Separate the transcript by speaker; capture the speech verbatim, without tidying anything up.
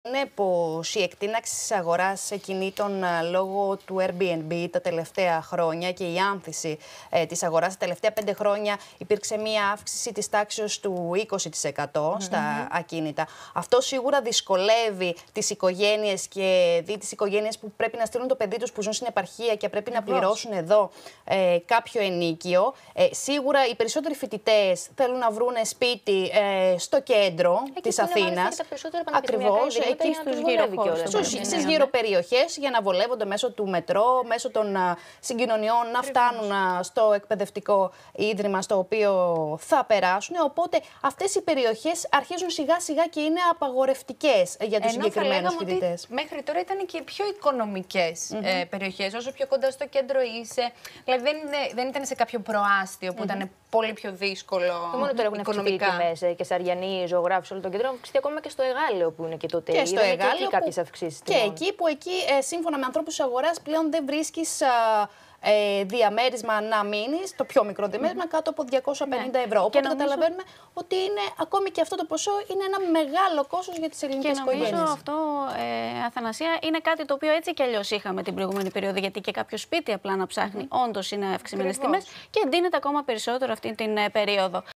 Speaker 1: Είναι πως η εκτείναξη της αγοράς κινήτων λόγω του Airbnb τα τελευταία χρόνια και η άνθηση ε, της αγοράς τα τελευταία πέντε χρόνια υπήρξε μία αύξηση της τάξης του είκοσι τοις εκατό mm-hmm. στα ακίνητα. Αυτό σίγουρα δυσκολεύει τις οικογένειες και δι τις οικογένειες που πρέπει να στείλουν το παιδί τους που ζουν στην επαρχία και πρέπει να πληρώσουν εδώ ε, κάποιο ενίκιο. Ε, σίγουρα οι περισσότεροι φοιτητές θέλουν να βρουν σπίτι ε, στο κέντρο
Speaker 2: εκεί
Speaker 1: της Αθήνας.
Speaker 2: Ακριβώς.
Speaker 1: Εκεί στους γύρω, στις γύρω περιοχές για να βολεύονται μέσω του μετρό, μέσω των uh, συγκοινωνιών να φτάνουν uh, στο εκπαιδευτικό ίδρυμα στο οποίο θα περάσουν. Οπότε αυτές οι περιοχές αρχίζουν σιγά σιγά και είναι απαγορευτικές για τους συγκεκριμένους φοιτητές.
Speaker 2: Μέχρι τώρα ήταν και οι πιο οικονομικές mm-hmm. ε, περιοχές, όσο πιο κοντά στο κέντρο είσαι. Δηλαδή δεν, δεν ήταν σε κάποιο προάστιο που mm-hmm. ήταν πολύ πιο δύσκολο.
Speaker 3: Και μόνο τώρα έχουν αυξηθεί οι τιμές και Σαριανοί, ζωγράφοι σε όλο τον κέντρο, έχουν αυξηθεί ακόμα και στο Εγάλεο που είναι και το τέλειο.
Speaker 1: Και στο Εγάλεο.
Speaker 3: Και εκεί κάποιες αυξήσεις.
Speaker 1: Και εκεί που εκεί, ε, σύμφωνα με ανθρώπους της αγοράς, πλέον δεν βρίσκεις α, ε, διαμέρισμα να μείνεις, το πιο μικρό διαμέρισμα, mm-hmm. κάτω από διακόσια πενήντα ευρώ. Οπότε νομίζω... καταλαβαίνουμε ότι είναι, ακόμη και αυτό το ποσό είναι ένα μεγάλο κόστος για τις ελληνικές οικογένειες.
Speaker 4: Και νομίζω αυτό, ε, Αθανασία, είναι κάτι το οποίο έτσι κι αλλιώς είχαμε την προηγούμενη περίοδο, γιατί και κάποιο σπίτι απλά να ψάχνει, mm-hmm. όντως είναι αυξημένες τιμές και εντείνεται ακόμα περισσότερο αυτή την ε, περίοδο.